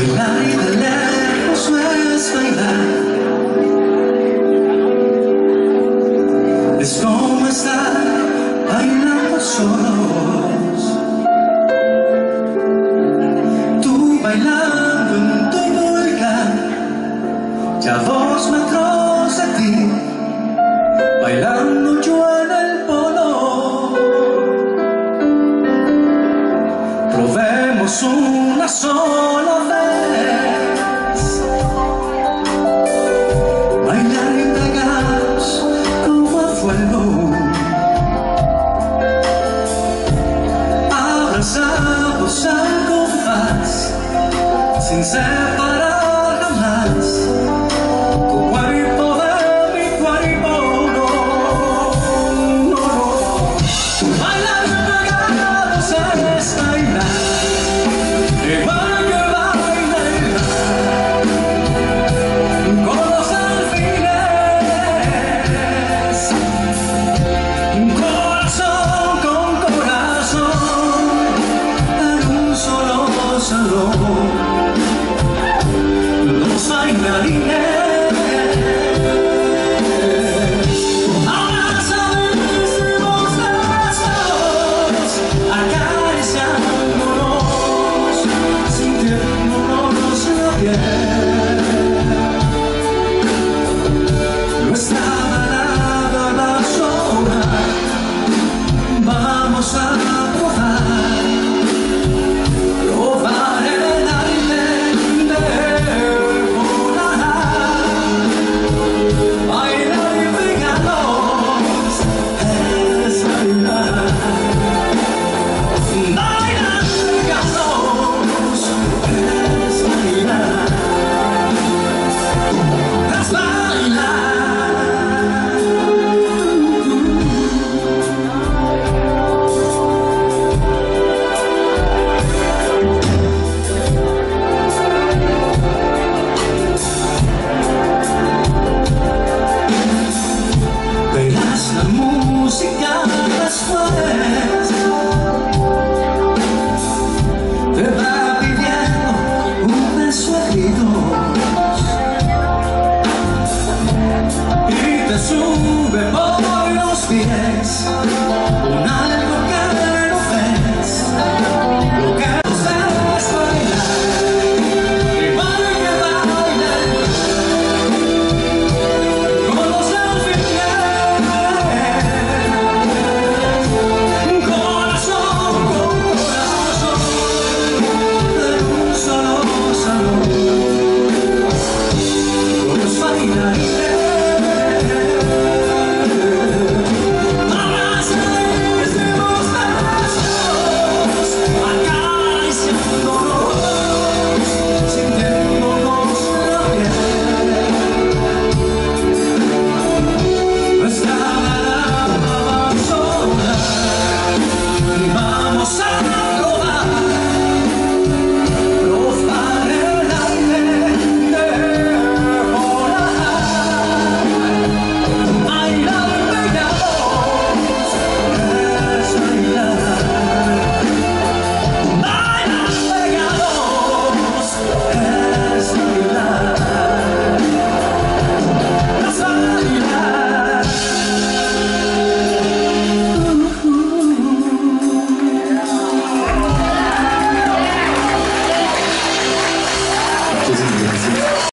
Bailar y de lejos no es bailar, es como estar bailando solos. Tú bailando en tu volcán, y a 2 metros de ti, bailando yo en el polo. Probemos una sola vez, bailar y pegados como a fuego, abrazados al compás, sin separar jamás. Tu cuerpo de mi cuerpo, no, no, no. Bailar y pegados es bailar, igual que baila el mar, con los alfiles, corazón con corazón, en un solo salón.